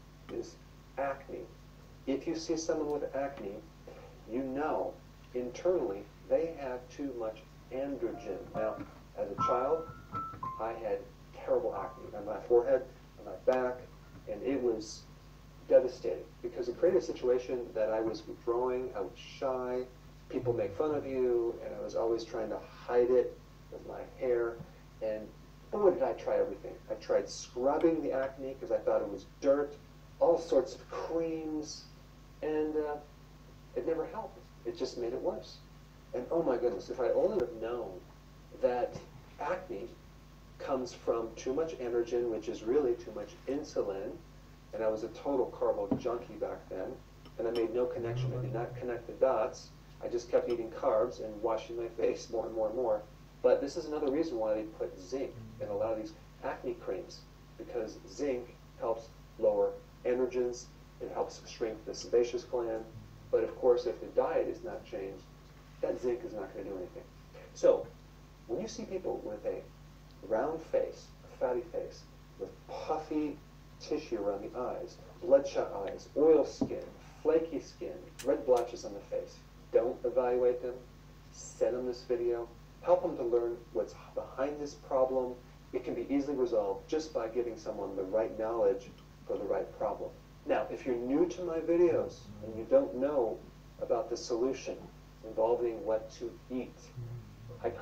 is acne. If you see someone with acne, you know internally they have too much androgen. Now, as a child, I had terrible acne on my forehead, on my back, and it was devastating because it created a situation that I was withdrawing, I was shy, people make fun of you, and I was always trying to hide it with my hair, and boy did I try everything. I tried scrubbing the acne because I thought it was dirt, all sorts of creams, and uh, it never helped. It just made it worse. And oh my goodness, if I only would have known that acne comes from too much androgen, which is really too much insulin, and I was a total carbo junkie back then, and I made no connection. I did not connect the dots. I just kept eating carbs and washing my face more and more and more. But this is another reason why they put zinc in a lot of these acne creams, because zinc helps lower androgens, it helps shrink the sebaceous gland. But of course, if the diet is not changed, that zinc is not going to do anything. So, when you see people with a round face, a fatty face, with puffy tissue around the eyes, bloodshot eyes, oil skin, flaky skin, red blotches on the face, don't evaluate them. Send them this video. Help them to learn what's behind this problem. It can be easily resolved just by giving someone the right knowledge for the right problem. Now, if you're new to my videos and you don't know about the solution involving what to eat, I created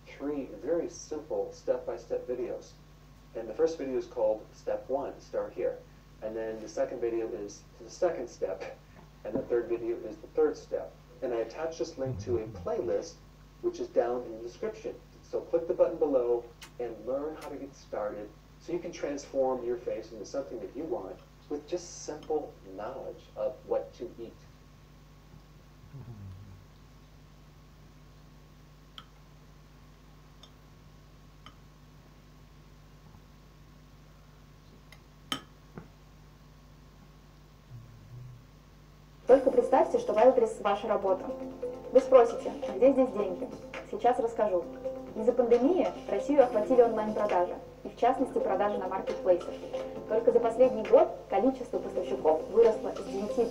three very simple step-by-step videos. And the first video is called Step One, Start Here. And then the second video is the second step. And the third video is the third step. And I attach this link to a playlist, which is down in the description. So click the button below and learn how to get started so you can transform your face into something that you want with just simple knowledge of what to eat. Только представьте, что Wildberries – ваша работа. Вы спросите, где здесь деньги? Сейчас расскажу. Из-за пандемии Россию охватили онлайн-продажи, и в частности продажи на маркетплейсах. Только за последний год количество поставщиков выросло с девяти.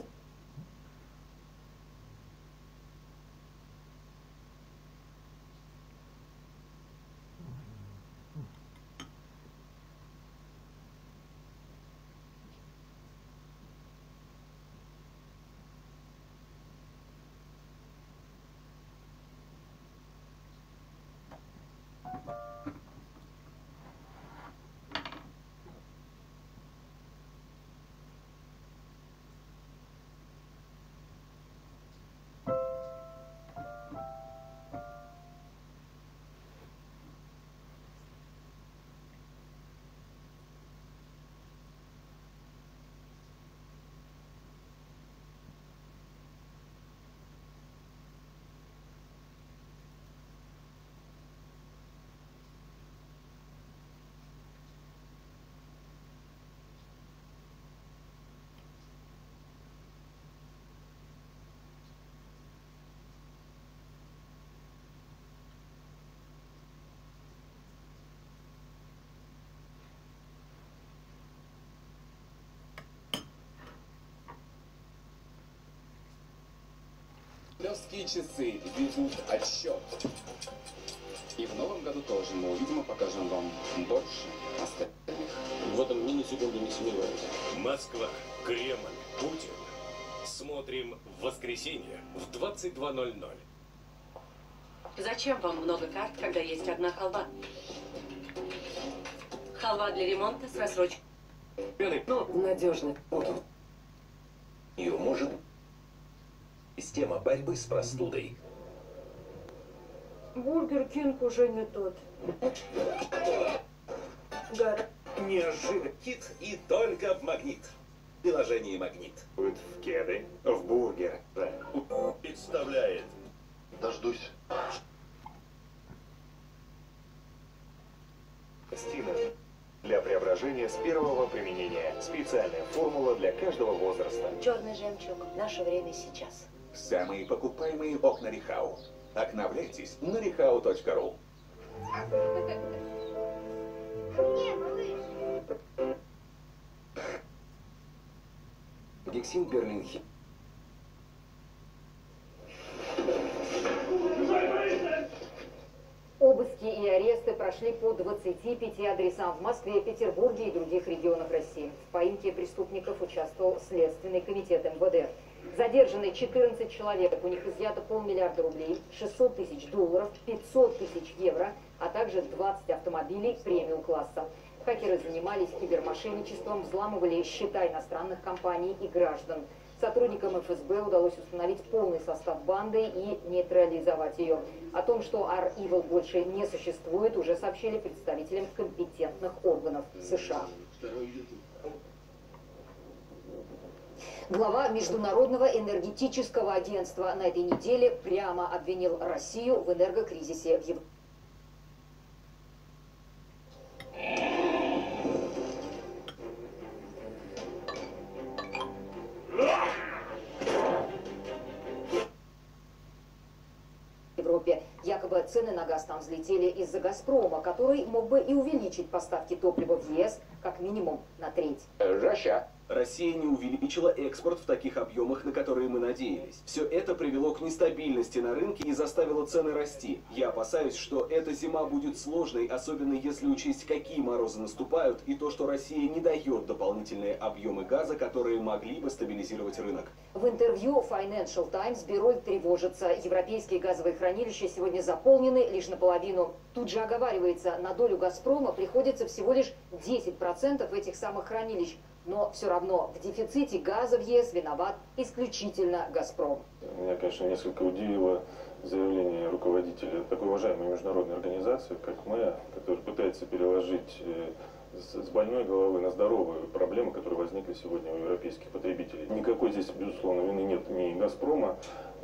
Кремлевские часы ведут отсчет. И в новом году тоже мы, видимо, покажем вам больше остальных. В этом ни на секунду не сомневаюсь. Москва, Кремль, Путин. Смотрим в воскресенье в двадцать два ноль ноль. Зачем вам много карт, когда есть одна халва? Халва для ремонта с рассрочкой. Ну, надежный. Ее может... Система борьбы с простудой. Бургер Кинг уже не тот. Гад. Неожиданно кит и только в Магнит. Приложение Магнит. Будет в кеды, в бургер. Представляет. Дождусь. Стина. Для преображения с первого применения. Специальная формула для каждого возраста. Черный жемчуг. Наше время сейчас. Самые покупаемые окна Рихау. Обновляйтесь на рихау точка ру. Гексин Берлинхи. Обыски и аресты прошли по двадцати пяти адресам в Москве, Петербурге и других регионах России. В поимке преступников участвовал Следственный комитет эм вэ дэ. Задержаны четырнадцать человек, у них изъято полмиллиарда рублей, шестьсот тысяч долларов, пятьсот тысяч евро, а также двадцать автомобилей премиум-класса. Хакеры занимались кибермошенничеством, взламывали счета иностранных компаний и граждан. Сотрудникам эф эс бэ удалось установить полный состав банды и нейтрализовать ее. О том, что Ар-Ивел больше не существует, уже сообщили представителям компетентных органов США. Глава Международного энергетического агентства на этой неделе прямо обвинил Россию в энергокризисе в Европе. Европе. Якобы цены на газ там взлетели из-за «Газпрома», который мог бы и увеличить поставки топлива в е эс как минимум на треть. Russia Россия не увеличила экспорт в таких объемах, на которые мы надеялись. Все это привело к нестабильности на рынке и заставило цены расти. Я опасаюсь, что эта зима будет сложной, особенно если учесть, какие морозы наступают, и то, что Россия не дает дополнительные объемы газа, которые могли бы стабилизировать рынок. В интервью Financial Times Бироль тревожится. Европейские газовые хранилища сегодня заполнены лишь наполовину. Тут же оговаривается, на долю «Газпрома» приходится всего лишь десять процентов этих самых хранилищ. Но все равно в дефиците газа в ЕС виноват исключительно «Газпром». Меня, конечно, несколько удивило заявление руководителя такой уважаемой международной организации, как мы, который пытается переложить с больной головы на здоровую проблемы, которые возникли сегодня у европейских потребителей. Никакой здесь, безусловно, вины нет ни «Газпрома»,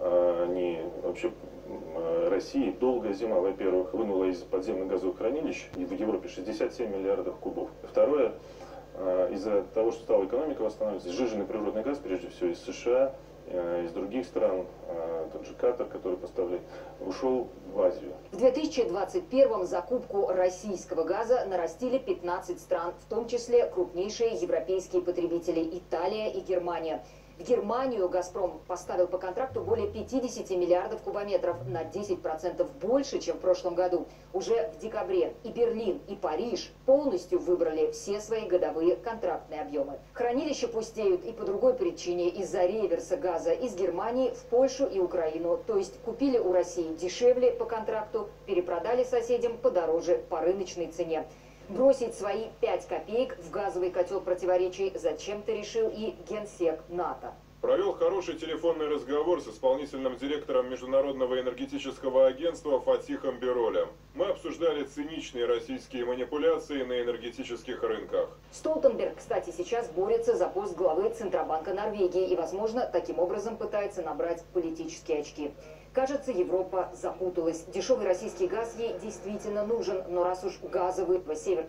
ни вообще России. Долгая зима, во-первых, вынула из подземных газовых хранилищ, и в Европе шестьдесят семь миллиардов кубов. Второе, из-за того, что стала экономика восстанавливаться, сжиженный природный газ, прежде всего из США, из других стран, тот же Катар, который поставляет, ушел в Азию. В две тысячи двадцать первом закупку российского газа нарастили пятнадцать стран, в том числе крупнейшие европейские потребители – Италия и Германия. В Германию «Газпром» поставил по контракту более пятидесяти миллиардов кубометров, на десять процентов больше, чем в прошлом году. Уже в декабре и Берлин, и Париж полностью выбрали все свои годовые контрактные объемы. Хранилища пустеют и по другой причине – из-за реверса газа из Германии в Польшу и Украину. То есть купили у России дешевле по контракту, перепродали соседям подороже по рыночной цене. Бросить свои пять копеек в газовый котел противоречий зачем-то решил и генсек НАТО. Провел хороший телефонный разговор с исполнительным директором Международного энергетического агентства Фатихом Биролем. Мы обсуждали циничные российские манипуляции на энергетических рынках. Столтенберг, кстати, сейчас борется за пост главы Центробанка Норвегии и, возможно, таким образом пытается набрать политические очки. Кажется, Европа запуталась. Дешевый российский газ ей действительно нужен, но раз уж газовый по север...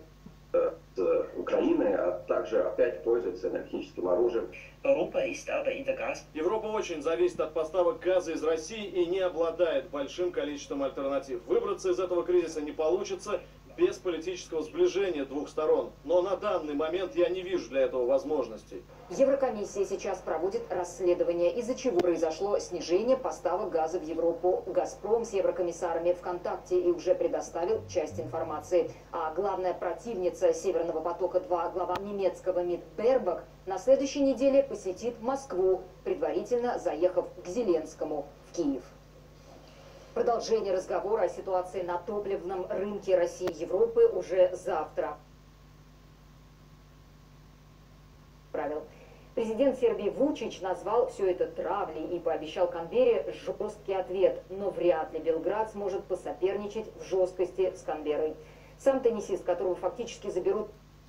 С Украины, а также опять пользуется энергетическим оружием. Европа очень зависит от поставок газа из России и не обладает большим количеством альтернатив. Выбраться из этого кризиса не получится без политического сближения двух сторон. Но на данный момент я не вижу для этого возможностей. Еврокомиссия сейчас проводит расследование, из-за чего произошло снижение поставок газа в Европу. «Газпром» с еврокомиссарами в контакте и уже предоставил часть информации. А главная противница «Северного потока-два», глава немецкого МИД Бербак, на следующей неделе посетит Москву, предварительно заехав к Зеленскому в Киев. Продолжение разговора о ситуации на топливном рынке России и Европы уже завтра. Правил. Президент Сербии Вучич назвал все это травлей и пообещал Канберре жесткий ответ, но вряд ли Белград сможет посоперничать в жесткости с Канберрой. Сам теннисист, которого фактически заберут...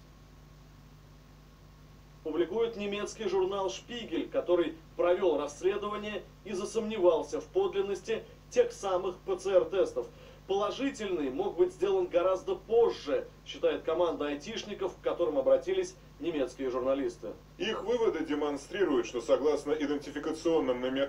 Публикует немецкий журнал «Шпигель», который провел расследование и засомневался в подлинности тех самых ПЦР-тестов. Положительный мог быть сделан гораздо позже, считает команда айтишников, к которым обратились немецкие журналисты. Их выводы демонстрируют, что согласно идентификационным номерам...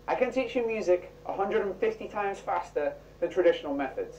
I can teach you music one hundred fifty times faster than traditional methods.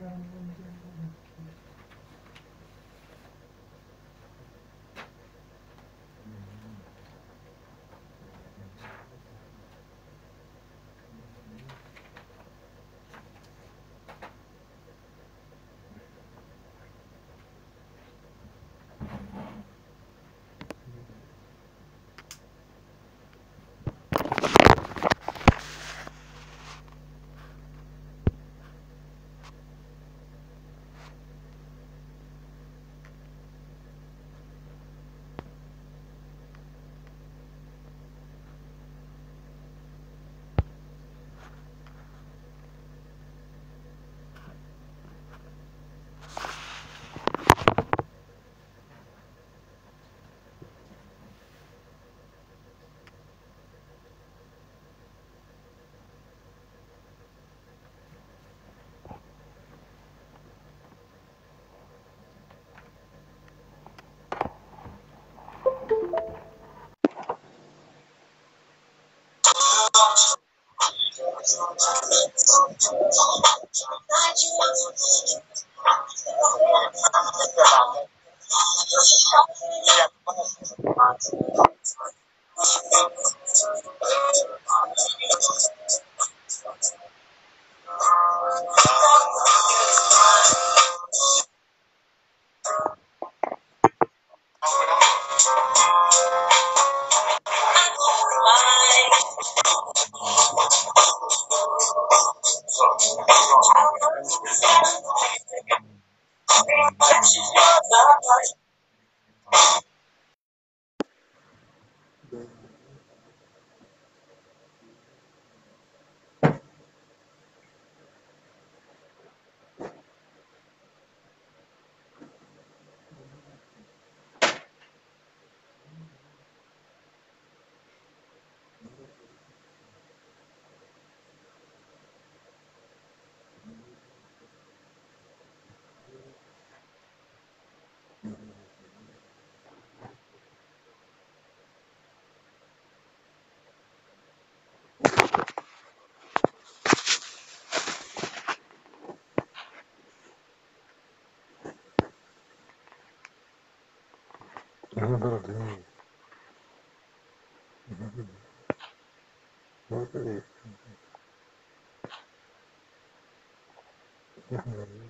Mm-hmm.